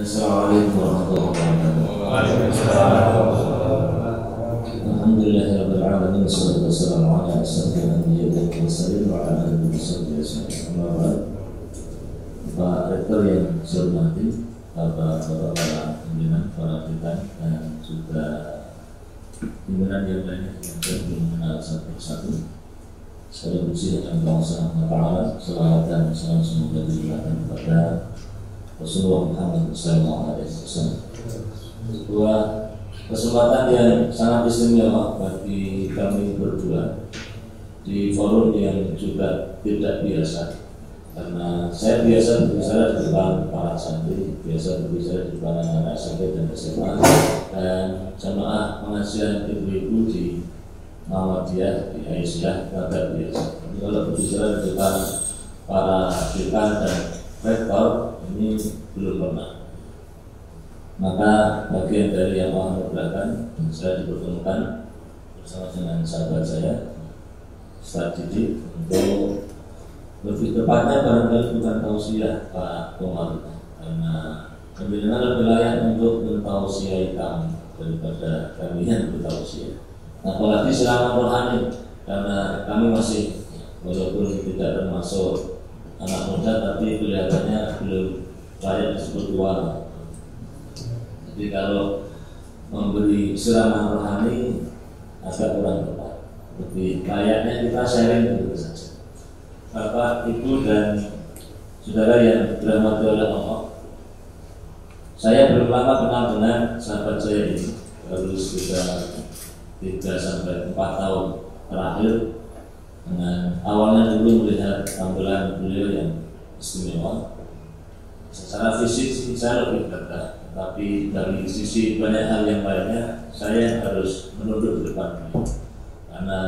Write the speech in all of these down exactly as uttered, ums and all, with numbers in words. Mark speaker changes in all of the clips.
Speaker 1: Assalamualaikum warahmatullahi wabarakatuh. Alhamdulillahirabbil alamin wassalatu wassalamu ala asyrofil anbiya'i wal mursalin wa ala alihi wasallam. Pak Rektor yang saya hormati, Bapak-bapak para pimpinan, para dekan dan juga pimpinan yang lainnya yang saya belum mengenal satu persatu. Segala puji dan bangsa Allah Ta'ala, selawat dan salam semoga dilimpahkan kepada Rasulullah Muhammad sallallahu alaihi wasallam. Sebuah kesempatan yang sangat istimewa bagi kami berdua di forum yang juga tidak biasa, karena saya biasa berbicara di depan para santri, biasa berbicara di depan anak-anak S M P dan S M A dan jamaah pengajian ibu-ibu di Muhammadiyah, di Aisyah, agak biasa. Tapi kalau berbicara di depan para dekan dan rektor, ini belum pernah. Maka bagian dari yang Allah mudahkan, saya dipertemukan bersama dengan sahabat saya, Ustaz Didi, untuk lebih tepatnya barangkali bukan tausiah Pak Komar, karena pimpinan lebih layak untuk mentausiai kami daripada kami yang bertausiah. Apalagi selama rohani, karena kami masih walaupun tidak termasuk anak muda, tapi kelihatannya belum layak disebut tua. Jadi kalau memberi siraman rohani agak kurang tepat. Lebih layaknya kita sharing begitu saja. Bapak, Ibu dan saudara yang dirahmati oleh Allah, saya belum lama kenal dengan sahabat saya ini, baru sekitar tiga sampai empat tahun terakhir. Dengan awalnya dulu melihat tampilan beliau yang istimewa, secara fisik saya lebih dekat, tapi dari sisi banyak hal yang lainnya saya harus menunduk di depan beliau, karena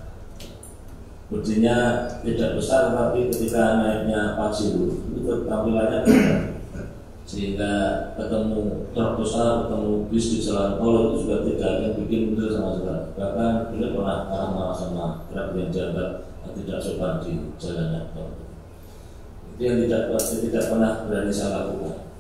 Speaker 1: bodinya tidak besar, tapi ketika naiknya paciru itu tampilannya besar, sehingga ketemu truk besar, ketemu bis di jalan tol itu juga tidak yang bikin mundur sama sekali. Bahkan beliau pernah marah-marah sama truk yang jabat tidak sopan di jalan tol. Itu yang tidak tidak pernah berani saya lakukan.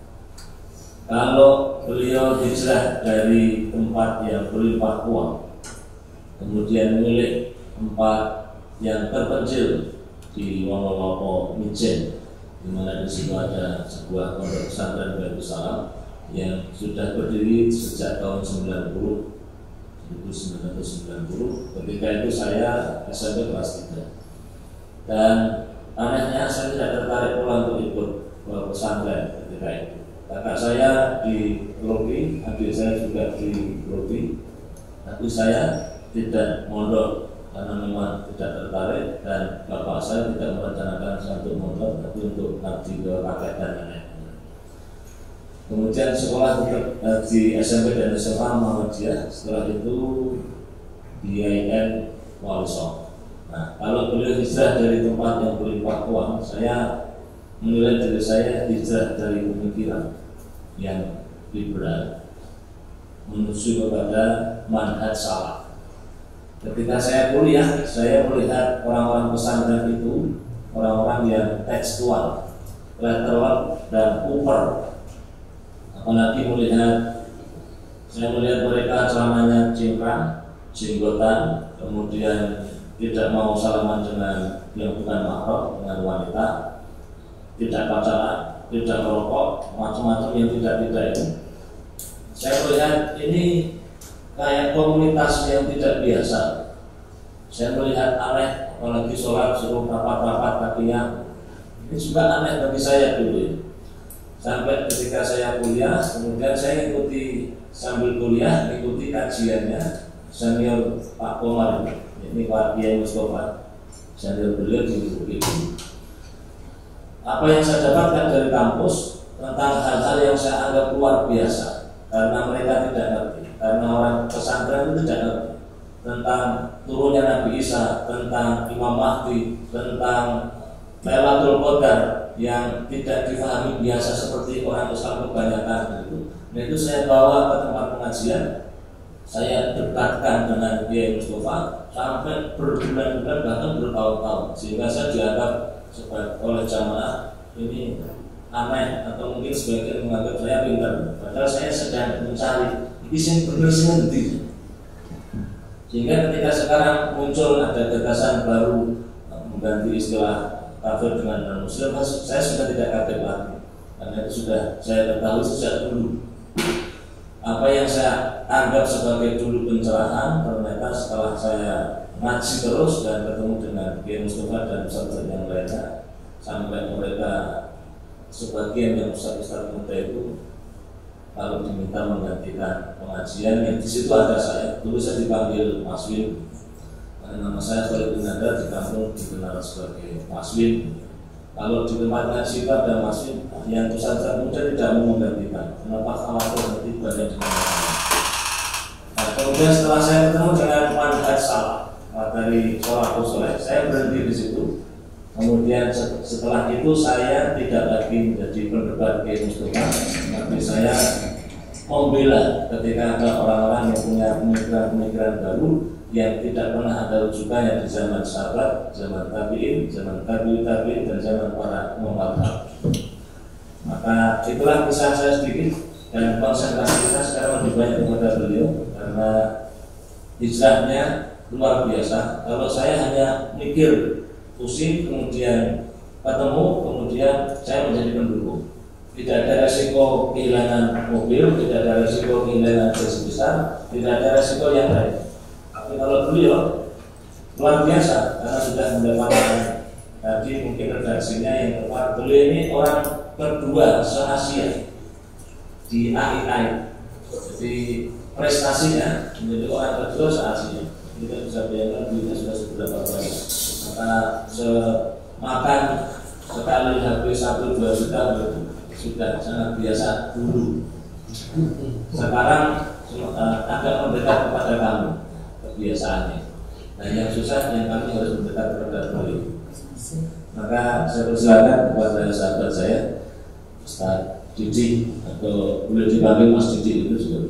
Speaker 1: Kalau beliau hijrah dari tempat yang berlimpah uang, kemudian milik tempat yang terpencil di Wonolopo Mijen, di mana di situ ada sebuah pondok pesantren Baitul Salam yang sudah berdiri sejak tahun sembilan puluh, seribu sembilan ratus sembilan puluh. Ketika itu saya S M P kelas tiga. Dan anehnya saya tidak tertarik pulang untuk ikut ke pesantren ketika itu. Kakak saya di Lobi, adik saya juga di Lobi, tapi saya tidak mondok karena memang tidak tertarik, dan bapak saya tidak merencanakan satu mondok, tapi untuk ngaji ke kakek dan nenek. Kemudian sekolah di S M P dan S M A Muhammadiyah, setelah itu di I N Wali Songo. Nah, kalau beliau hijrah dari tempat yang berlimpah uang, saya menilai diri saya hijrah dari pemikiran yang liberal menuju kepada manhaj salaf. Ketika saya kuliah, saya melihat orang-orang pesantren itu orang-orang yang tekstual, letterer dan upper. Apalagi melihat, saya melihat mereka celananya cingkrang, jenggotan, kemudian tidak mau salaman dengan yang bukan mahram, dengan wanita, tidak pacaran, tidak merokok, macam-macam yang tidak-tidak itu. Saya melihat ini kayak komunitas yang tidak biasa. Saya melihat aneh, apalagi sholat suruh rapat-rapat kakinya. Ini juga aneh bagi saya dulu. Sampai ketika saya kuliah, kemudian saya ikuti sambil kuliah, ikuti kajiannya senior Pak Komar, ini Pak Kiai Mustafa, senior beliau di U I. Apa yang saya dapatkan dari kampus tentang hal-hal yang saya anggap luar biasa, karena mereka tidak ngerti, karena orang pesantren itu tidak ngerti tentang turunnya Nabi Isa, tentang Imam Mahdi, tentang Lailatul Qadar yang tidak difahami biasa seperti orang Islam kebanyakan itu. Nah, itu saya bawa ke tempat pengajian, saya dekatkan dengan Kiai Mustafa sampai berbulan-bulan bahkan bertahun-tahun, sehingga saya dianggap sebagai oleh jamaah ini aneh atau mungkin sebagian menganggap saya pintar, padahal saya sedang mencari isim benar sendiri. Sehingga ketika sekarang muncul ada gagasan baru mengganti istilah kafir dengan non-muslim, saya sudah tidak kaget lagi, karena itu sudah saya ketahui sejak dulu. Apa yang saya anggap sebagai dulu pencerahan, ternyata setelah saya ngaji terus dan ketemu dengan Kiai Mustafa dan ustaz yang lainnya, sampai mereka sebagian yang ustaz-ustaz muda itu kalau diminta menggantikan pengajian, yang di situ ada saya. Dulu saya dipanggil Mas Win, nama saya Khalid bin Nanda, di kampung dikenal sebagai Mas Win. Kalau di tempat ngaji itu ada Mas Win, yang ustaz muda tidak mau menggantikan. Kenapa? Khawatir nanti banyak dengan saya. Nah, kemudian setelah saya ketemu dengan manhaj salah dari Sholahul Soleh, saya berhenti di situ. Kemudian setelah itu saya tidak lagi menjadi pendebat Kiai Mustafa, tapi saya membela ketika ada orang-orang yang punya pemikiran-pemikiran baru yang tidak pernah ada rujukannya di zaman sahabat, zaman tabi'in, zaman tabi'in tabi'in dan zaman para muhammad. Maka itulah kisah saya sedikit, dan konsentrasi kita sekarang lebih banyak kepada beliau karena hijrahnya luar biasa. Kalau saya hanya mikir pusing, kemudian ketemu, kemudian saya menjadi pendukung. Tidak ada resiko kehilangan mobil, tidak ada resiko kehilangan gaji besar, tidak ada resiko yang lain. Tapi kalau beliau luar biasa karena sudah mendapatkan tadi mungkin redaksinya yang tepat. Beliau ini orang kedua se-Asia di A I I, jadi prestasinya menjadi orang kedua se-Asia. Kita bisa bayangkan beliau sudah seberapa banyak. Maka semakan sekali habis satu dua juta sudah sangat biasa dulu. Sekarang uh, agak mendekat kepada kamu kebiasaannya. Nah, yang susah yang kami harus mendekat kepada beliau. Maka saya persilakan kepada sahabat saya Ustaz Didi, atau boleh dipanggil Mas Didi itu juga.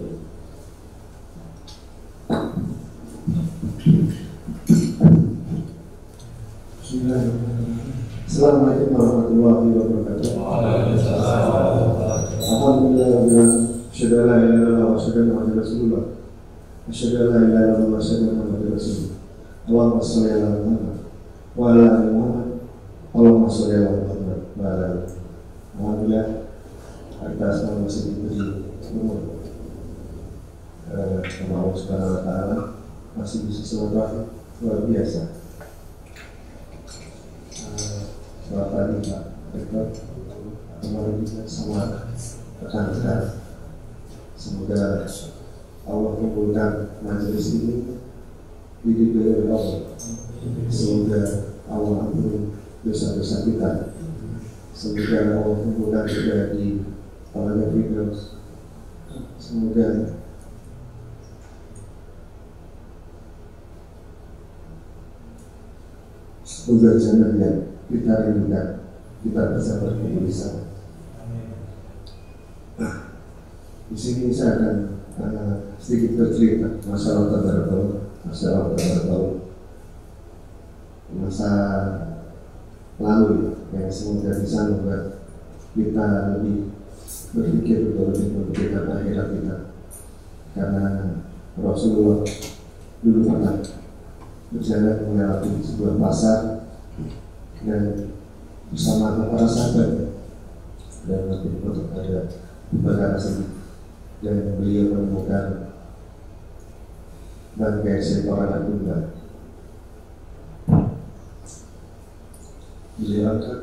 Speaker 2: Assalamualaikum warahmatullahi wabarakatuh. Alhamdulillah, asyhadu an la ilaha illallah wa asyhadu anna muhammadar rasulullah. Asyhadu an la ilaha illallah wa asyhadu anna muhammadar rasulullah. Allahumma shalli ala Muhammad wa ala ali Muhammad. Allahumma shalli ala Muhammad wa ala ali. Alhamdulillah, atas nama masih diberi umur. Allah Subhanahu wa taala masih bisa selamat luar biasa. Selamat pagi Pak Rektor, kemarin juga sama rekan-rekan. Semoga Allah kumpulkan majelis ini diridhoi oleh Allah. Semoga Allah ampuni dosa-dosa kita. Semoga Allah kumpulkan juga di Talaga Firdaus. Semoga surga jannah yang kita rindukan, kita bisa berkumpul di sana. Nah, di sini saya akan uh, sedikit bercerita masalah tadarus, masalah tadarus masa lalu yang semoga bisa membuat kita lebih berpikir atau lebih memikirkan akhirat kita. Karena Rasulullah dulu pernah berjalan melewati sebuah pasar dan bersama para sahabat dan waktu itu ada beberapa seni dan beliau menemukan bangkai seekor anak domba. Beliau angkat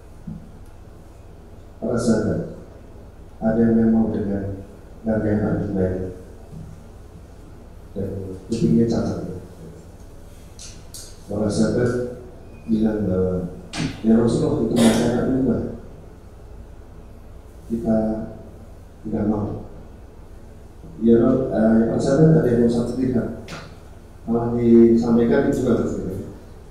Speaker 2: para sahabat, ada yang mau dengan bangkai anak domba ini dan kupingnya cacat. Para sahabat bilang bahwa ya Rasulullah itu masalah domba, kita tidak mau. Ya, eh, para sahabat ada yang mau satu tidak, malah disampaikan itu juga Rasulullah.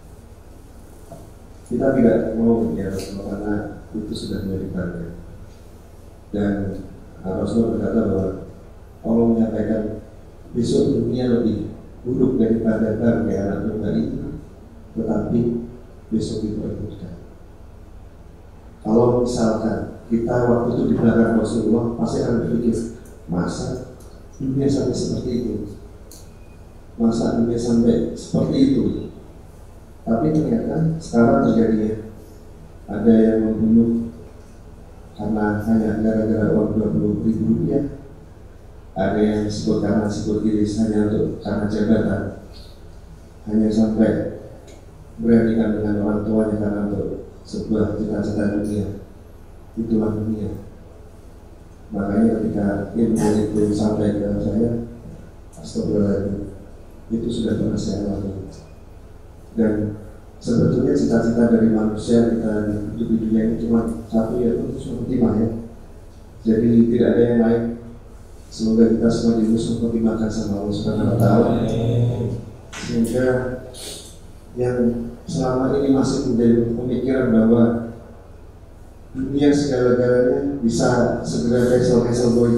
Speaker 2: Kita tidak mau ya Rasulullah karena itu sudah menjadi bangkai. Dan Rasulullah berkata bahwa Allah menyampaikan besok dunia lebih buruk daripada bangkai anak domba itu, tetapi besok itu berbeda. Kalau kalau misalkan kita waktu itu di belakang Rasulullah, pasti akan berpikir, masa dunia sampai seperti itu, masa dunia sampai seperti itu. Tapi ternyata sekarang terjadi ya, ada yang membunuh karena hanya gara-gara uang dua puluh ribu rupiah, ada yang sebut kanan sebut kiri hanya untuk karena jabatan, hanya sampai beranikan dengan orang tuanya karena untuk sebuah cita-cita dunia. Itulah dunia. Makanya ketika ilmu itu sampai ke saya, astagfirullahaladzim, itu sudah pernah saya alami. Dan sebetulnya cita-cita dari manusia kita hidup di dunia ini cuma satu, yaitu suatu timah ya. Jadi tidak ada yang lain. Semoga kita semua diusung pertimbangkan sama Allah Subhanahu wa Ta'ala, sehingga yang selama ini masih menjadi pemikiran bahwa dunia segala-galanya bisa segera cancel-cancel boy,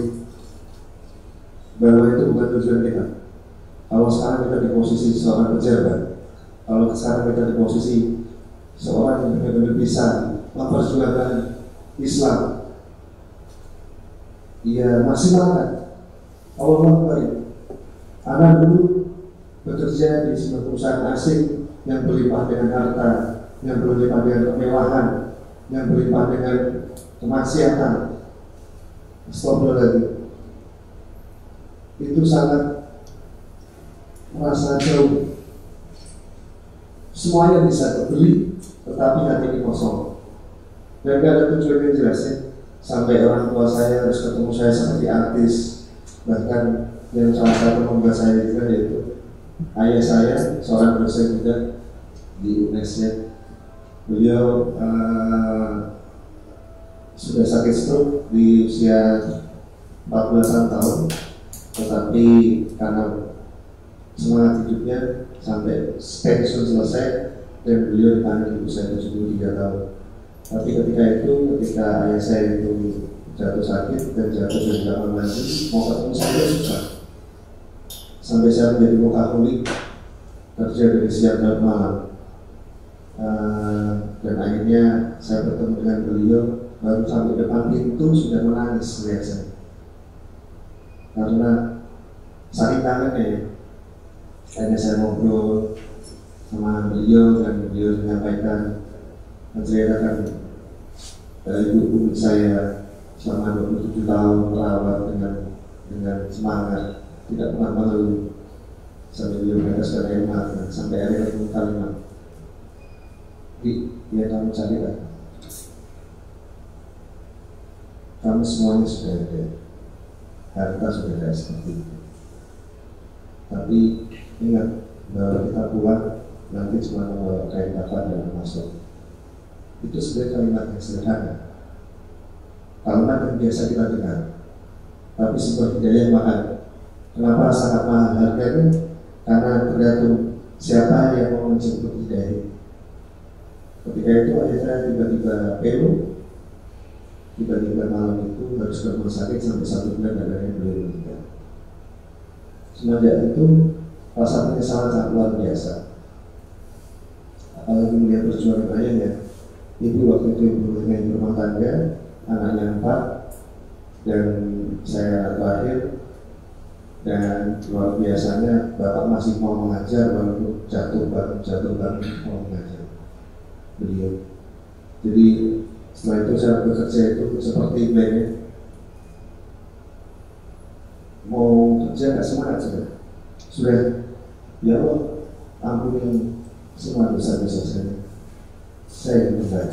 Speaker 2: bahwa itu bukan tujuan kita. Kalau sekarang kita di posisi seorang pejabat, kalau sekarang kita di posisi seorang yang benar-benar bisa memperjuangkan Islam, ia maksimalkan. Allah Akbar. Anak dulu bekerja di sebuah perusahaan asing yang berlimpah dengan harta, yang berlimpah dengan kemewahan, yang berlimpah dengan kemaksiatan. Astagfirullahaladzim. Itu sangat merasa jauh. Semuanya bisa terbeli, tetapi hati ini kosong. Dan gak ada tujuan yang jelas ya. Sampai orang tua saya harus ketemu saya seperti artis. Bahkan yang salah satu pembela saya juga yaitu ayah saya, seorang dosen juga di U N E S ya. Beliau uh, sudah sakit stroke di usia empat belasan tahun, tetapi karena semangat hidupnya sampai pensiun selesai, dan beliau dipanggil di usia tujuh puluh tiga tahun. Tapi ketika itu, ketika ayah saya itu jatuh sakit dan jatuh dari kamar mandi, mau ketemu saya susah. Sampai saya menjadi workaholic, kerja dari siang dan malam. Uh, dan akhirnya saya bertemu dengan beliau, baru sampai depan pintu sudah menangis melihat saya. Karena saking kangennya ya. Akhirnya saya ngobrol sama beliau dan beliau menyampaikan, menceritakan dari ibu saya selama dua puluh tujuh tahun merawat dengan dengan semangat, tidak pernah mengeluh, sampai beliau meneteskan air mata, sampai akhirnya ketemu kalimat, "Di, ya kamu cari kan? Kamu semuanya sudah ada, harta sudah ada seperti itu. Tapi ingat bahwa kita pulang nanti cuma membawa kain kafan dan masuk." Itu sebenarnya kalimat yang sederhana, kalimat yang biasa kita dengar, tapi sebuah hidayah mahal. Kenapa sangat mahal harganya? Karena tergantung siapa yang mau menjemput hidayah. Ketika itu ayah saya tiba-tiba pelu, tiba-tiba malam itu harus ke rumah sakit sampai satu bulan dan akhirnya beliau meninggal. Semenjak itu rasa penyesalan sangat luar biasa. Apalagi melihat perjuangan ayahnya. Ibu waktu itu ibu dengan rumah tangga, anaknya empat, dan saya terakhir. Dan luar biasanya bapak masih mau mengajar walaupun jatuh bangun jatuh bangun mau mengajar beliau. Jadi setelah itu saya bekerja itu seperti ini, mau kerja nggak semangat sudah, sudah ya Allah ampuni semua dosa-dosa saya, saya yang benar.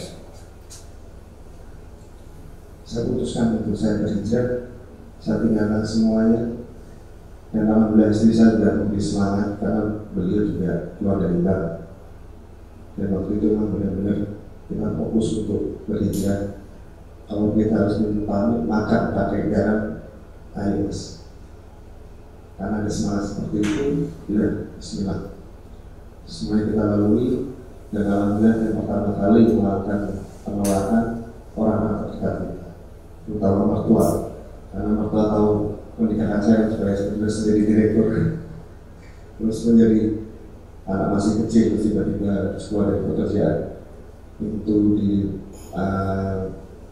Speaker 2: Saya putuskan untuk saya berhijrah, saya tinggalkan semuanya. Dan alhamdulillah istri saya juga memberi semangat karena beliau juga keluar dari bank. Dan waktu itu memang benar-benar kita fokus untuk berhijrah. Kalau kita harus minum makan pakai garam, ayo mas. Karena ada semangat seperti itu, ya bismillah. Semuanya kita lalui, dan alhamdulillah yang pertama kali melakukan penolakan orang-orang terdekat kita, terutama mertua. Karena mertua tahu pernikahan saya supaya sudah menjadi direktur, terus menjadi anak masih kecil, terus tiba-tiba keluar dari pekerjaan itu di uh,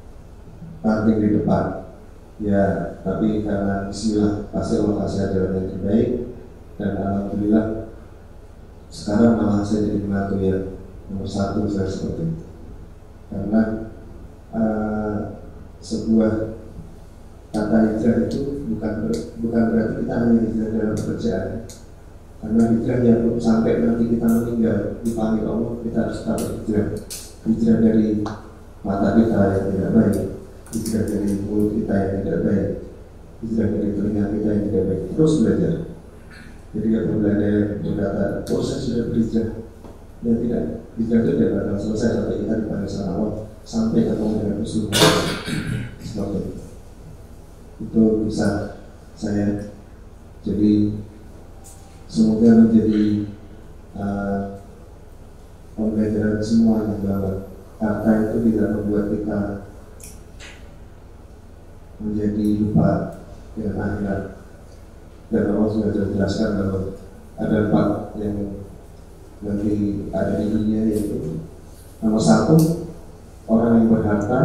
Speaker 2: terbanting di depan. Ya, tapi karena bismillah pasti Allah kasih jalan yang terbaik, dan alhamdulillah sekarang malah saya jadi menantu yang nomor satu saya seperti itu. Karena uh, sebuah kata hijrah itu bukan ber, bukan berarti kita hanya hijrah dalam pekerjaan. Karena hijrah yang sampai nanti kita meninggal dipanggil Allah, kita harus tetap hijrah. Hijrah dari mata kita yang tidak baik, hijrah dari mulut kita yang tidak baik, hijrah dari telinga kita yang tidak baik. Terus belajar. Jadi apabila ada yang berkata, oh saya sudah berhijrah, ya tidak, hijrah itu tidak akan selesai sampai kita dipanggil sama Allah, sampai ketemu dengan Rasul. Seperti itu. Itu bisa saya. Jadi semoga menjadi uh, pembelajaran semuanya bahwa harta itu tidak membuat kita menjadi lupa dengan akhirat. Dan Allah sudah jelaskan bahwa ada empat yang nanti ada di dunia, yaitu nomor satu, orang yang berharta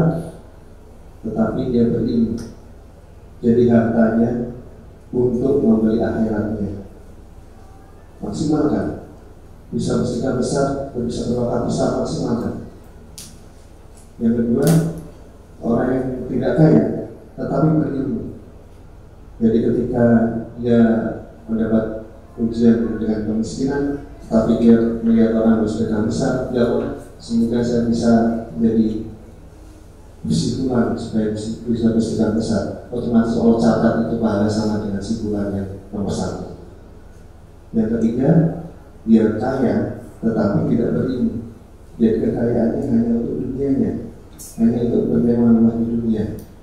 Speaker 2: tetapi dia berilmu, jadi hartanya untuk membeli akhiratnya. Maksimalkan, bisa bersedekah besar, bisa berwakaf besar, maksimalkan. Yang kedua, orang yang tidak kaya tetapi berilmu, jadi ketika dia mendapat ujian dengan kemiskinan, tapi dia melihat orang bersedekah besar, ya Allah, semoga saya bisa menjadi kesimpulan supaya bisa bersedekah besar. Otomatis Allah catat itu pahala sama dengan simpulan yang nomor satu. Yang ketiga, dia kaya tetapi tidak berilmu, jadi kekayaannya hanya untuk dunianya, hanya untuk bermewah-mewah di dunia.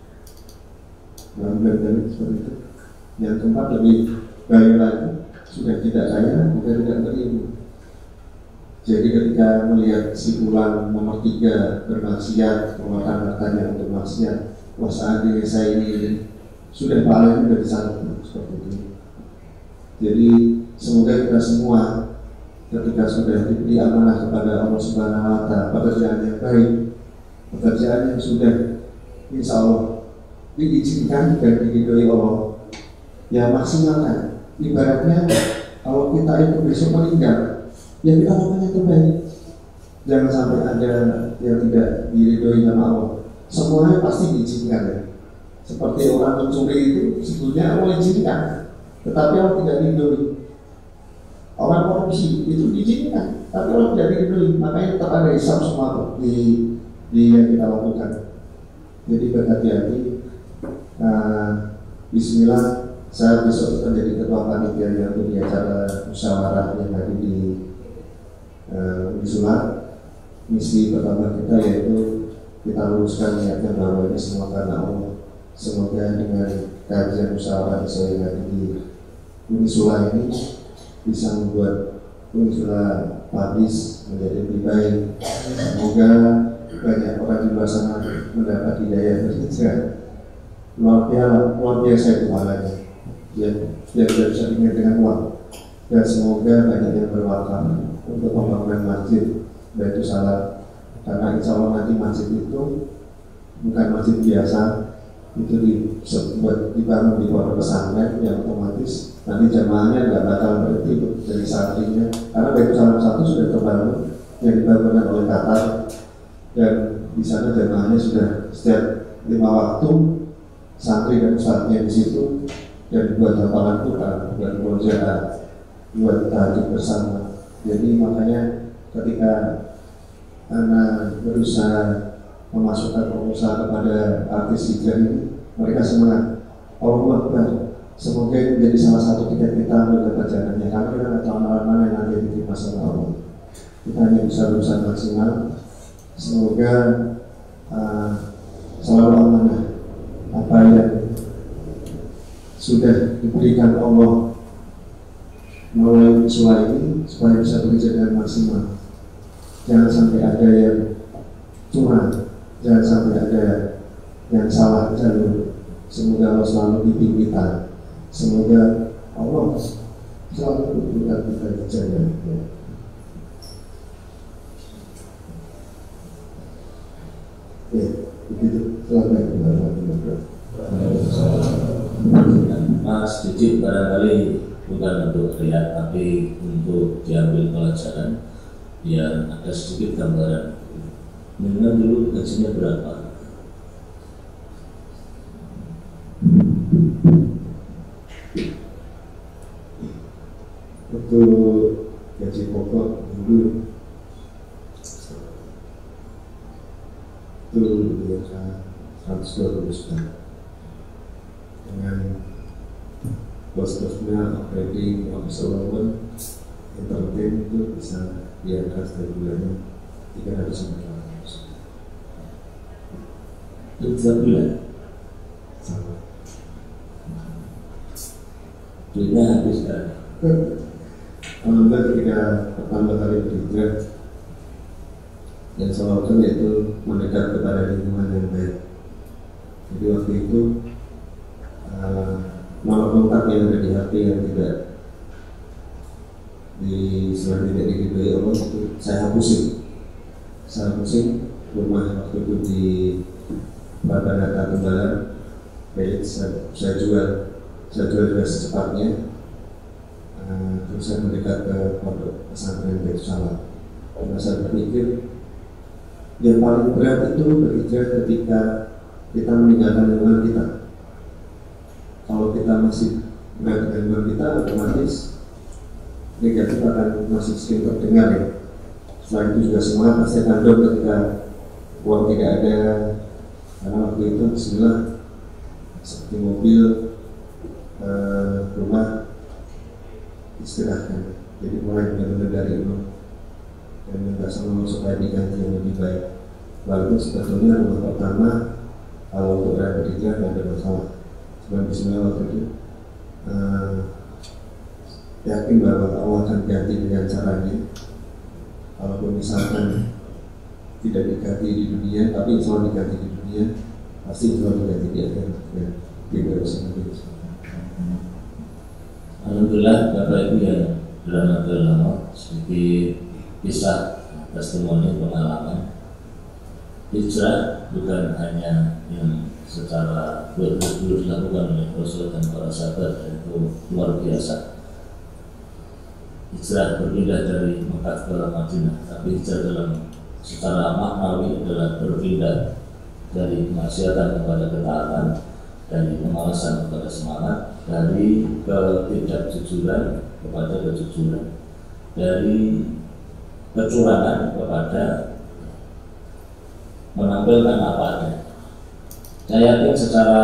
Speaker 2: Benar-benar seperti itu. Yang keempat lebih bahaya lagi, sudah tidak kaya, juga tidak berilmu. Jadi ketika melihat simpulan nomor tiga bermaksiat, memakan hartanya untuk maksiat, wah seandainya saya ini sudah paling sudah disangkut seperti itu. Jadi semoga kita semua ketika sudah diberi amanah kepada Allah Subhanahu Wa Taala, pekerjaan yang baik, pekerjaan yang sudah insya Allah diizinkan dan diridhoi Allah, ya maksimalkan. Ibaratnya kalau kita itu besok meninggal, ya kita lakukan yang terbaik. Jangan sampai ada yang tidak diridhoi sama Allah. Semuanya pasti diizinkan ya. Seperti orang mencuri itu sebetulnya Allah izinkan, tetapi Allah tidak diridhoi. Orang korupsi itu diizinkan, tapi Allah tidak diridhoi. Makanya tetap ada hisab semua di di yang kita lakukan. Jadi berhati-hati. Nah, bismillah, saya besok menjadi ketua panitia yang punya acara musyawarah yang ada di uh, Wisula. Misi pertama kita yaitu kita luruskan niatnya bahwa ini semua karena Allah. Semoga dengan kajian musyawarah yang ada di Wisula ini bisa membuat Wisula Pabis menjadi lebih baik. Semoga banyak orang di luar sana mendapat hidayah berhijrah. Luar biasa, luar biasa itu pahalanya. Yang yang tidak bisa dimiliki dengan uang. Dan semoga banyak yang berwakaf untuk pembangunan masjid Baitul Salam. Karena insya Allah nanti masjid itu bukan masjid biasa, itu dibuat dibangun di pondok pesantren yang otomatis nanti jamaahnya nggak bakal berhenti dari santrinya. Karena Baitul Salam satu sudah terbangun yang dibangunkan oleh Qatar, dan di sana jamaahnya sudah setiap lima waktu santri dan ustadznya di situ, dan buat hafalan Quran, buat murojaah, buat tahajud bersama. Jadi makanya ketika anak berusaha memasukkan pengusaha kepada artis hijrah ini, mereka semangat. Allahu Akbar. Semoga ini menjadi salah satu tiket kita untuk dapat jalannya. Karena kita tidak tahu mana yang nanti diterima sama Allah. Kita hanya bisa berusaha maksimal. Semoga uh, selalu amanah apa yang sudah diberikan Allah melalui usaha ini supaya bisa bekerja dengan maksimal. Jangan sampai ada yang curang, jangan sampai ada yang salah jalur. Semoga Allah selalu bimbing kita. Semoga Allah selalu memberikan kita hidayah. Ya, begitu. Selamat.
Speaker 1: Mas Didi barangkali bukan untuk lihat, tapi untuk diambil pelajaran biar ada sedikit gambaran. Minimal dulu gajinya berapa?
Speaker 2: Untuk gaji pokok dulu itu biasa seratus dua puluh juta, dengan bos-bosnya operating, office allowance, entertain itu bisa di atas dari bulannya tiga ratus sampai empat ratus.
Speaker 1: Itu tiap bulan?
Speaker 2: Sama.
Speaker 1: Duitnya habis kan?
Speaker 2: Alhamdulillah ketika pertama kali berhijrah yang saya lakukan yaitu mendekat kepada lingkungan yang baik. Jadi waktu itu uh, nomor kontak yang ada di H P yang tidak di selain tidak dikibuli Allah itu saya hapusin. Saya hapusin rumah waktu itu di Bapak Data Tunggalan, milik saya, saya jual, saya jual juga secepatnya. Uh, terus saya mendekat ke pondok pesantren Baitul Salam. Karena saya berpikir yang paling berat itu berhijrah ketika kita meninggalkan lingkungan kita. Kalau kita masih berada di lingkungan kita, otomatis negatif akan masih sering terdengar ya. Selain itu juga semua pasti akan drop ketika uang tidak ada. Karena waktu itu bismillah seperti mobil, uh, rumah istirahatkan. Jadi mulai benar-benar dari nol dan minta sama Allah supaya diganti yang lebih baik. Lalu sebetulnya rumah pertama kalau untuk berada berhijrah tidak ada masalah. Sebab bismillah waktu itu uh, yakin bahwa Allah akan ganti dengan caranya. Walaupun misalkan tidak diganti di dunia, tapi insya Allah diganti di dunia, pasti insya Allah diganti di akhirat. Ya, tidak usah lagi.
Speaker 1: Alhamdulillah Bapak Ibu yang berada lama sedikit kisah testimoni pengalaman hijrah bukan hanya yang secara betul-betul dilakukan oleh Rasul dan para sahabat, itu luar biasa. Hijrah berpindah dari Mekah ke Madinah, tapi hijrah dalam secara maknawi adalah berpindah dari kemaksiatan kepada ketaatan, dari kemalasan kepada semangat, dari ketidakjujuran kepada kejujuran, dari kecurangan kepada menampilkan apa adanya. Saya yakin secara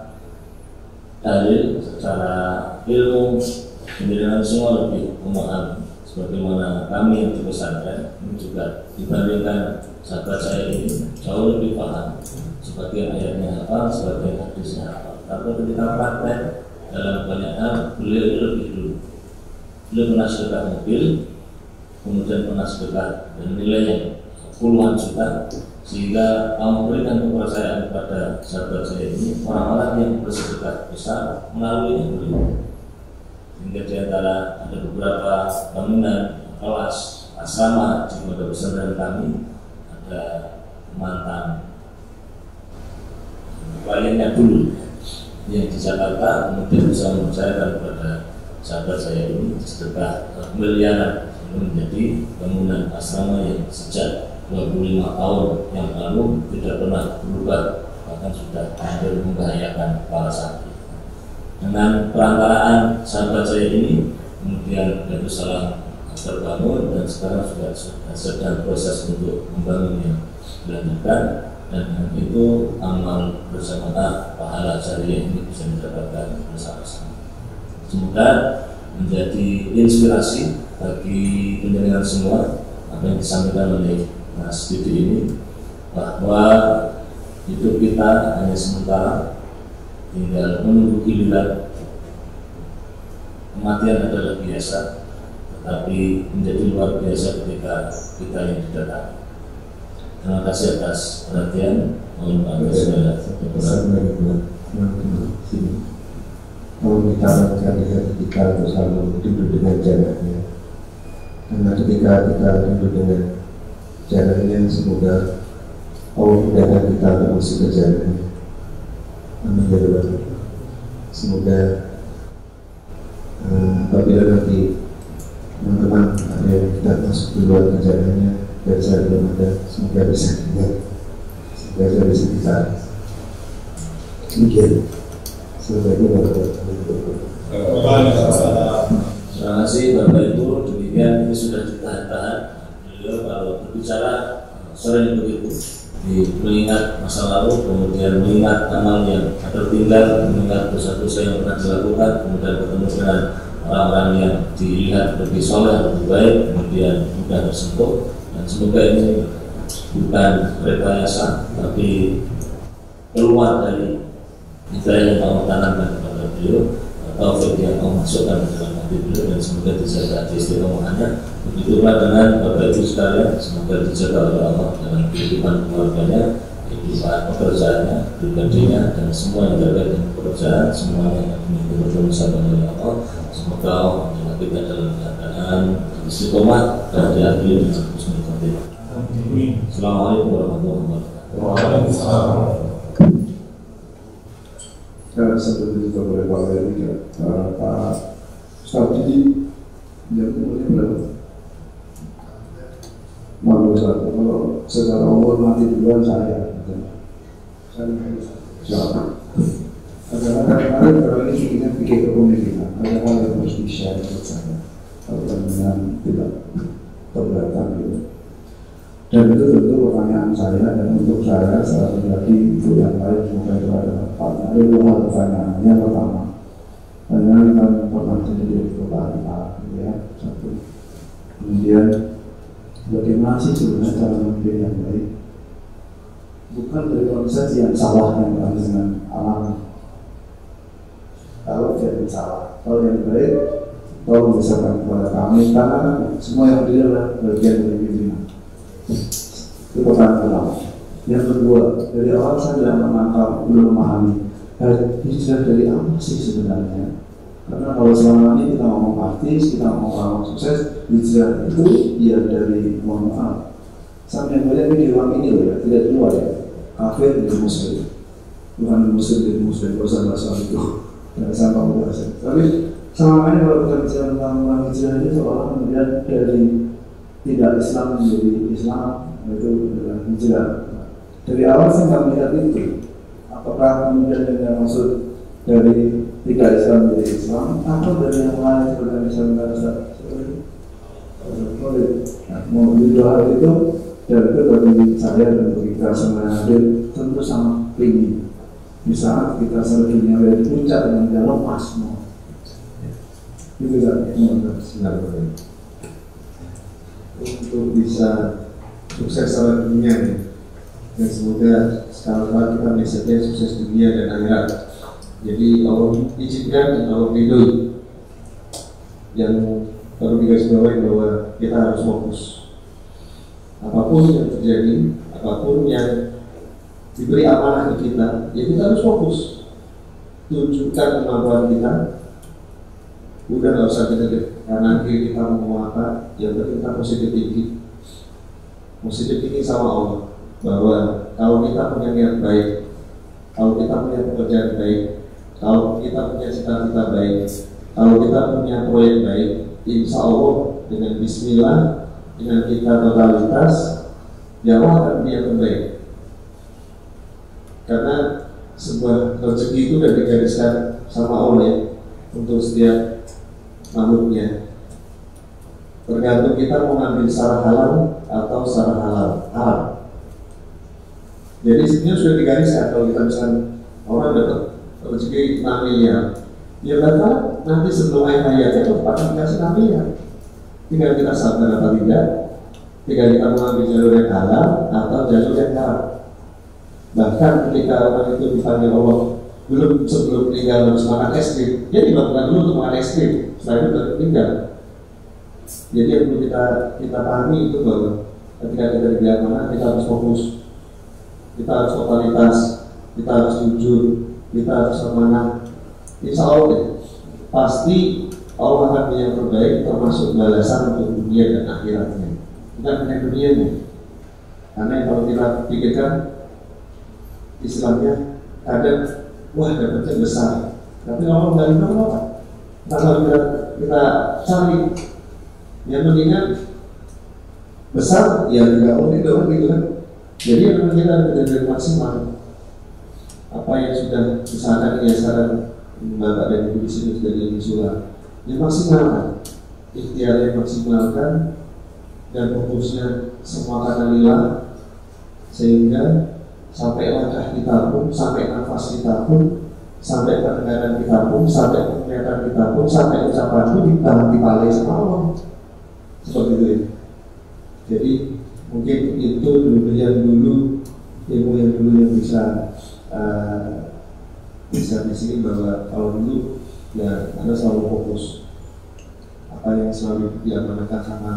Speaker 1: dalil, secara ilmu, pendidikan semua lebih memahami. Sebagaimana kami yang di pesantren ini juga dibandingkan sahabat saya ini jauh lebih paham. Sebagian ayatnya apa, sebagian hadisnya apa. Tapi ketika praktek dalam banyak hal, beliau lebih dulu. Beliau pernah sedekah mobil, kemudian pernah sedekah dan nilainya puluhan juta, sehingga memberikan kepercayaan kepada sahabat saya ini orang-orang yang bersedekah besar melalui beliau. Hingga di antara ada beberapa bangunan kelas asrama di pondok pesantren kami ada mantan kliennya dulu yang di Jakarta, kemudian bisa mempercayakan kepada sahabat saya ini sedekah miliaran menjadi bangunan asrama yang sejak dua puluh lima tahun yang lalu tidak pernah berubah, bahkan sudah hampir membahayakan para santri. Dengan perantaraan sahabat saya ini, kemudian Baitul Salam terbangun dan sekarang sudah, sudah sedang proses untuk membangunnya dilanjutkan, dan dengan itu amal bersama pahala jariah ini bisa didapatkan bersama-sama. Semoga menjadi inspirasi bagi penjenengan semua apa yang disampaikan oleh Mas Didi ini, bahwa hidup kita hanya sementara, tinggal menunggu giliran. Kematian adalah biasa, tetapi menjadi luar biasa ketika kita yang didatangi. Terima kasih atas perhatian. Mohon maaf segala kekurangan.
Speaker 2: Kalau kita mencari hati kita untuk selalu duduk dengan jaraknya, karena ketika kita duduk dengan jaraknya, semoga Allah mudahkan kita untuk masuk ke jaraknya. Amin ya rabbal alamin. Semoga uh, apabila nanti teman-teman ada yang kita masuk di luar acaranya dan saya belum ada, semoga bisa kita semoga saya bisa kita demikian. Assalamualaikum warahmatullahi wabarakatuh.
Speaker 1: Terima kasih Bapak Ibu. Demikian ini sudah ditahan-tahan beliau kalau berbicara sering begitu, di mengingat masa lalu, kemudian mengingat amal yang tertinggal, mengingat dosa-dosa yang pernah dilakukan, kemudian bertemu dengan orang-orang yang dilihat lebih soleh, lebih baik, kemudian mudah tersentuh. Dan semoga ini bukan rekayasa, tapi keluar dari hidayah yang Allah tanamkan kepada beliau, taufik yang Allah masukkan ke dalam hati beliau, dan semoga dijaga istiqomahnya. Begitulah dengan Bapak Ibu sekalian, semoga dijaga oleh Allah dalam kehidupan keluarganya, kehidupan pekerjaannya, pribadinya, dan semua yang terkait dengan pekerjaan, semuanya yang dimiliki oleh Allah. Semoga Allah menjaga kita dalam keadaan istiqomah dan diakhiri dengan husnul khotimah. Assalamualaikum warahmatullahi wabarakatuh.
Speaker 2: Waalaikumsalam. Sebelum kita boleh balik lagi ke Pak Ustaz Didi, dia umurnya berapa? Malu Ustaz, kalau secara umur mati duluan saya. Saya siapa? Kadang-kadang kalau ini kita pikir kepemilikan, ada hal yang harus di-share ke saya. Kalau dengan tidak keberatan gitu. Dan itu tentu pertanyaan saya, dan untuk saya secara pribadi, untuk yang lain semoga itu ada manfaatnya. Ada dua hal pertanyaannya. Yang pertama, saya kan pernah jadi direktur K H A, ya, satu. Kemudian bagaimana sih sebenarnya cara memilih yang baik? Bukan dari konsep yang salah yang berada dengan alam. Kalau tidak salah, kalau yang baik, tolong disampaikan kepada kami, karena semua yang berdiri adalah bagian dari pimpinan. Itu pertanyaan pertama. Yang kedua, dari awal saya tidak menangkap, belum memahami hijrah dari apa sih sebenarnya. Karena kalau selama ini kita ngomong artis, kita ngomong orang sukses, hijrah itu ya dari, mohon maaf, sampai yang banyak di ruang ini loh ya, tidak di luar ya. Kafir dari muslim, bukan muslim dari muslim, berusaha bahasa itu, tidak sama bahasa. Tapi selama ini kalau kita bicara tentang hijrah ini seolah kemudian dari tidak Islam menjadi Islam, itu adalah hijrah. Dari awal saya nggak melihat itu. Apakah kemudian yang maksud dari tidak Islam menjadi Islam atau dari yang lain seperti yang saya merasa mau di dua hal itu, dan itu bagi saya dan bagi kita semua hadir tentu sama tinggi. Di saat kita selanjutnya dari puncak dengan jalan pas mau itu kan sebenarnya untuk bisa sukses dalam dunia ini, dan semoga sekali lagi kita bisa sukses dunia dan akhirat. Jadi Allah izinkan dan Allah ridhoi. Yang perlu digarisbawahi bahwa kita harus fokus. Apapun yang terjadi, apapun yang diberi amanah ke kita, ya kita harus fokus. Tunjukkan kemampuan kita. Udah nggak usah kita karena kita mau apa, yang penting kita positif tinggi. Positif tinggi sama Allah, bahwa kalau kita punya niat baik, kalau kita punya pekerjaan baik, kalau kita punya cita-cita baik, kalau kita punya proyek baik, insya Allah dengan Bismillah, dengan kita totalitas, ya Allah akan punya yang terbaik. Karena sebuah rezeki itu sudah digariskan sama Allah ya, untuk setiap makhluknya. Tergantung kita mau ngambil secara halal atau secara halal haram. Jadi sebenarnya sudah digariskan. Kalau kita misalkan orang dapat rezeki enam miliar, ya bakal nanti sebelum akhir hayatnya itu akan dikasih enam miliar. Tinggal kita sabar atau tidak, tinggal kita mengambil jalur yang halal atau jalur yang haram. Bahkan ketika orang itu dipanggil Allah belum sebelum meninggal harus makan es krim, dia dilakukan dulu untuk makan es krim, setelah itu meninggal. Jadi yang perlu kita kita pahami itu bahwa ketika kita di mana kita harus fokus, kita harus totalitas, kita harus jujur, kita harus amanah. Insya Allah pasti Allah akan punya yang terbaik, termasuk balasan untuk dunia dan akhiratnya, bukan hanya dunianya. Karena kalau kita pikirkan Islamnya kadang wah dapatnya besar. Tapi kalau nggak benar apa? Kalau kita, kita cari yang mendingan besar, ya tidak boleh doang gitu kan. Jadi memang kita benar-benar maksimal. Apa yang sudah misalkan ya saran Bapak dan Ibu di sini sudah diusul, yang maksimalkan, ikhtiar yang maksimalkan dan fokusnya semua karena lillah, sehingga sampai langkah kita pun, sampai nafas kita pun, sampai pendengaran kita pun, sampai penglihatan kita pun, sampai ucapan pun dipalai sama Allah. Seperti itu ya. Jadi mungkin itu dulu yang dulu ilmu yang dulu yang bisa uh, bisa di sini, bahwa kalau dulu ya Anda selalu fokus apa yang selalu diamanahkan sama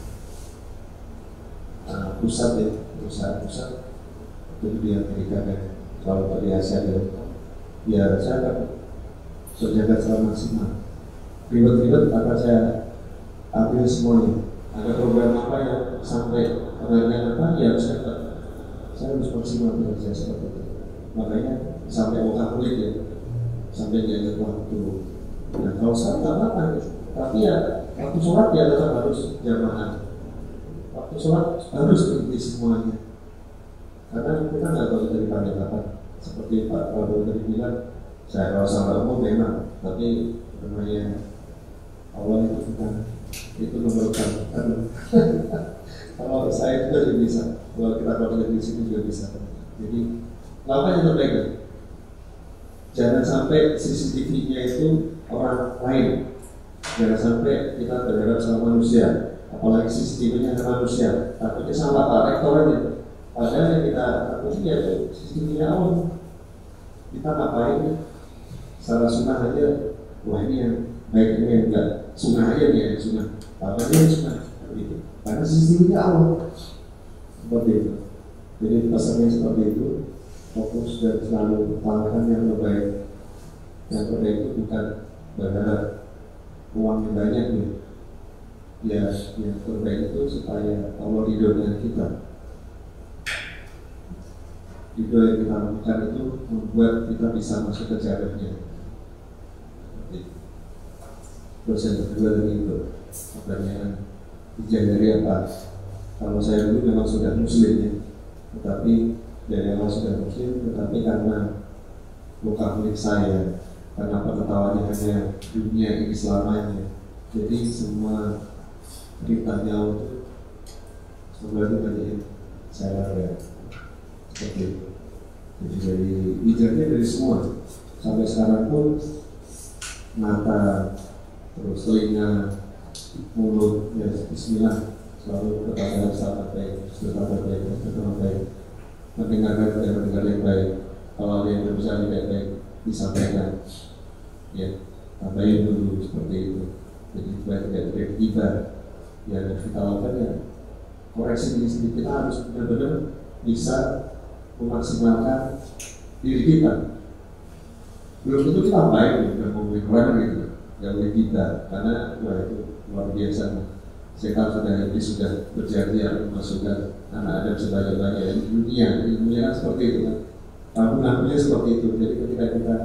Speaker 2: uh, pusat ya, perusahaan pusat itu di Amerika kan, kalau di Asia ya, ya saya akan berjaga secara maksimal. Ribet-ribet apa saya ambil semuanya. Ada program apa yang sampai penghargaan apa ya saya saya harus maksimal bekerja seperti itu. Makanya sampai buka kulit ya, sampai jaga waktu. Nah kalau saya nggak apa-apa, tapi ya waktu sholat ya tetap harus jamaah. Waktu sholat harus berhenti semuanya. Karena kita nggak tahu dari pada kapan. Seperti Pak Prabowo tadi bilang, saya kalau sama umum memang, tapi namanya Allah itu bukan itu memerlukan. Kalau saya juga bisa, kalau kita kalau di sini juga bisa. Jadi lakukan yang terbaik. Jangan sampai C C T V-nya itu orang lain. Jangan sampai kita berharap sama manusia, apalagi C C T V-nya sama manusia. Takutnya sama Pak Rektor aja. Padahal yang kita takutnya itu C C T V-nya Allah. Kita ngapain? Secara sunnah aja. Wah ini yang baik, ini yang enggak. Sunnah aja nih yang sunnah. Apa dia yang sunnah? Gitu. Karena C C T V-nya Allah. Seperti itu. Jadi pesannya seperti itu. Fokus dan selalu lakukan yang terbaik. Yang terbaik itu bukan berharap uang yang banyak nih. Ya, yang terbaik itu supaya Allah ridho dengan kita. Ridho yang kita lakukan itu membuat kita bisa masuk ke jalannya. Terus yang kedua lagi itu pertanyaan dari apa? Kalau saya dulu memang sudah muslim ya, tetapi dari awal sudah muslim, tetapi karena luka milik saya, karena pengetahuannya hanya dunia ini selamanya, jadi semua perintahnya itu sebenarnya banyak saya ya seperti itu. Jadi dari hijrahnya dari semua sampai sekarang pun mata, terus telinga, mulut, ya Bismillah selalu kepada sahabat baik, sahabat baik, sahabat baik, mendengarkan dan mendengar yang baik. Kalau ada yang berusaha tidak baik disampaikan, ya tambahin dulu seperti itu. Jadi supaya tidak terjadi tiba, ya kita lakukan ya koreksi diri sendiri. Kita harus benar-benar bisa memaksimalkan diri kita. Belum tentu kita baik, bukan ngomongin orang gitu. Yang lebih kita, karena wah itu luar biasa. Setan sudah ini sudah berjanji akan memasukkan anak Adam sebanyak-banyak di dunia. Di dunia kan seperti itu kan. Tabungannya seperti itu. Jadi ketika kita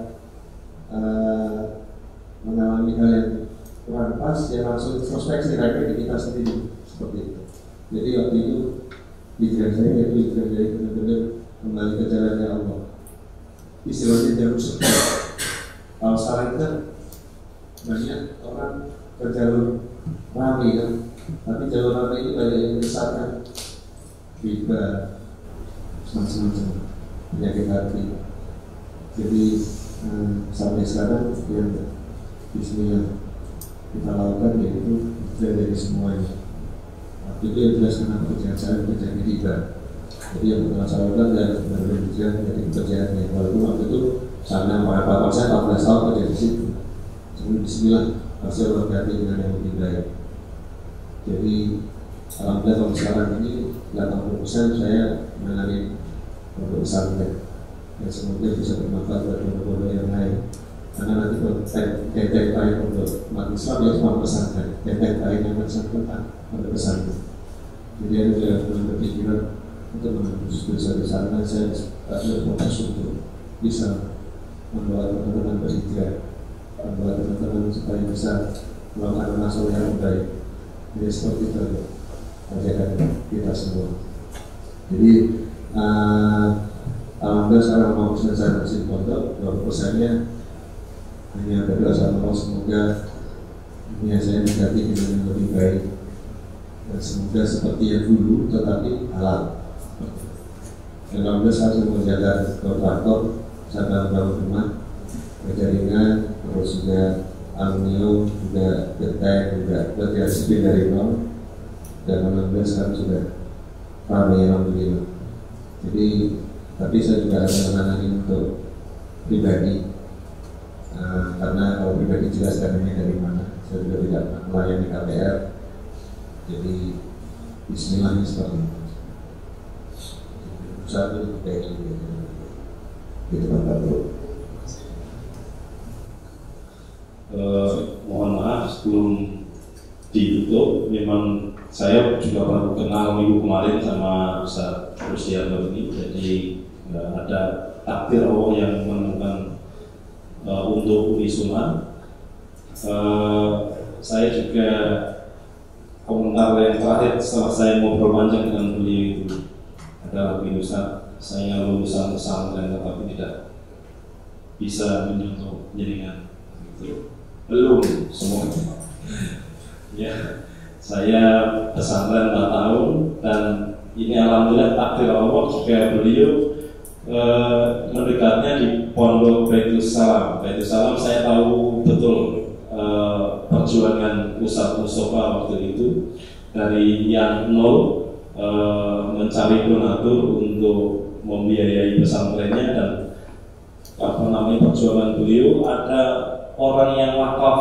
Speaker 2: uh, mengalami hal yang kurang pas, ya langsung introspeksi lagi di kita sendiri seperti itu. Jadi waktu itu pikiran saya itu pikiran saya benar-benar kembali ke jalannya Allah. Istilahnya jalur sepi. Kalau sekarang kan banyak orang ke jalur rame kan, tapi jalur rame ini banyak yang menyesatkan, riba, macam-macam penyakit hati. Jadi eh, sampai sekarang yang di sini yang kita lakukan yaitu dari semuanya. Waktu itu yang jelas kenapa pekerjaan saya pekerjaan riba. Jadi yang pernah saya lakukan dan berbeda dari pekerjaannya. Walaupun waktu itu sana bapak saya empat belas tahun kerja di situ. Bismillah, pasti Allah ganti dengan yang lebih baik. Jadi alhamdulillah kalau sekarang ini delapan puluh persen saya mengalami produk pesantren yang semoga bisa bermanfaat buat produk-produk yang lain. Karena nanti tiap-tiap lain untuk umat Islam ya cuma pesantren, tiap-tiap lain yang pesantren ada pesantren. Jadi ada juga berpikiran untuk menembus dosa di sana, saya harus fokus untuk bisa membawa teman-teman berhijrah, membawa teman-teman supaya bisa melakukan amal soleh yang baik. Jadi seperti itu ajaran kita semua. Jadi uh, alhamdulillah sekarang mau selesai mesin pondok, bahwa pesannya hanya berdoa sama Allah semoga dunia saya diganti dengan yang lebih baik dan semoga seperti yang dulu tetapi halal. Dan alhamdulillah saya sudah menjaga kontraktor, saya bangun rumah, berjaringan, terus juga aluminium, juga geteng, juga latihan sipil dari nol, dan alhamdulillah sekarang sudah ramai alhamdulillah. Jadi tapi saya juga ada menangani untuk pribadi, uh, karena kalau pribadi jelas dananya dari mana. Saya juga tidak melayani K P R, jadi bismillahnya seperti itu. Satu kayak gitu, gitu Pak Bro.
Speaker 3: Uh, mohon maaf sebelum ditutup, memang saya juga baru kenal minggu kemarin sama Ustaz Rusdianto ini, jadi uh, ada takdir Allah yang menemukan uh, untuk Unisuna. Uh, saya juga komentar yang terakhir setelah saya ngobrol panjang dengan beliau itu adalah begini, Ustaz, saya lulusan pesantren tetapi tidak bisa menyentuh jaringan gitu. Belum semua. Ya, saya pesantren empat tahun dan ini alhamdulillah takdir Allah juga beliau e, mendekatnya di Pondok Baitus Salam. Baitus Salam saya tahu betul e, perjuangan Ustaz Mustafa waktu itu dari yang nol e, mencari donatur untuk membiayai pesantrennya dan apa namanya perjuangan beliau. Ada orang yang wakaf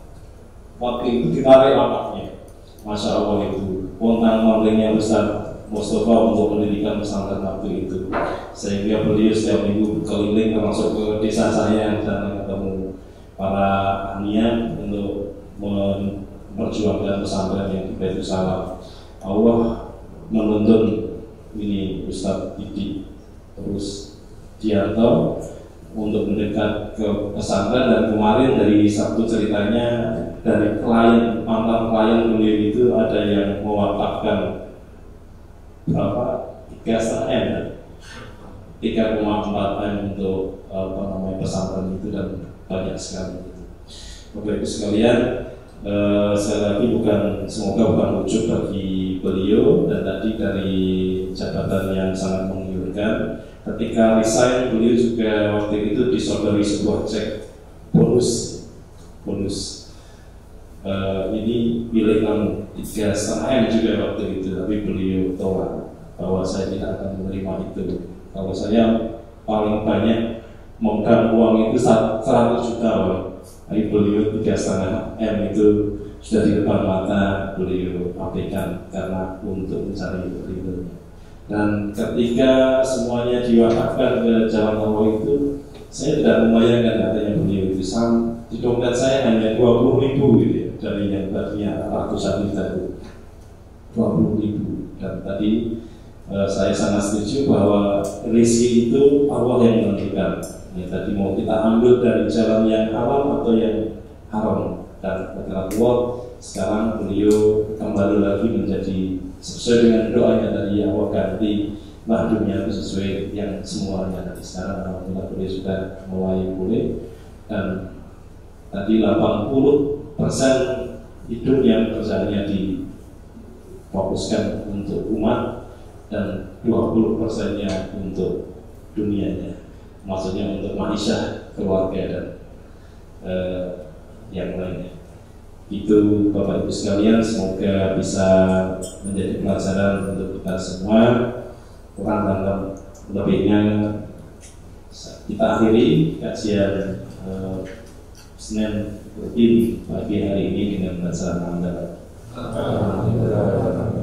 Speaker 3: waktu itu ditarik wakafnya, masya Allah, itu kontang manggilnya Ustaz Mustafa untuk pendidikan pesantren waktu itu, sehingga beliau setiap minggu keliling termasuk ke desa saya dan ketemu para ahlian untuk memperjuangkan pesantren yang di Baitus Salam. Allah menuntun ini Ustaz Didi terus Dianto untuk mendekat ke pesantren, dan kemarin dari Sabtu ceritanya dari klien, mantan klien beliau itu ada yang mewakafkan berapa, tiga setengah m, tiga koma empat m untuk apa namanya pesantren itu, dan banyak sekali itu. Bapak Ibu sekalian, eh, sekali lagi bukan, semoga bukan ujub bagi beliau, dan tadi dari jabatan yang sangat menggiurkan. Ketika resign, beliau juga waktu itu disodori sebuah cek bonus, bonus uh, ini milik kamu tiga setengah m juga waktu itu, tapi beliau tolak bahwa saya tidak akan menerima itu. Kalau saya paling banyak memegang uang itu seratus juta, tapi beliau tiga setengah m itu sudah di depan mata beliau abaikan karena untuk mencari ridhonya. Dan ketika semuanya diwakafkan ke jalan Allah itu, saya tidak membayangkan katanya beliau itu sam, di dompet saya hanya dua puluh ribu gitu ya, dari yang tadinya ratusan juta itu dua puluh ribu. Dan tadi eh, saya sangat setuju bahwa rezeki itu Allah yang menentukan. Ya, tadi mau kita ambil dari jalan yang halal atau yang haram, dan berkat Allah sekarang beliau kembali lagi menjadi sesuai dengan doanya tadi, yang Allah ganti mahdunya itu sesuai yang semuanya tadi. Sekarang alhamdulillah beliau sudah mulai pulih, dan tadi delapan puluh persen hidup yang kerjanya difokuskan untuk umat dan dua puluh persennya untuk dunianya, maksudnya untuk manusia, keluarga dan eh, yang lainnya. Itu Bapak Ibu sekalian, semoga bisa menjadi pelajaran untuk kita semua. Kurang dan lebihnya kita akhiri kajian uh, Senin ini pagi hari ini dengan bacaan Anda.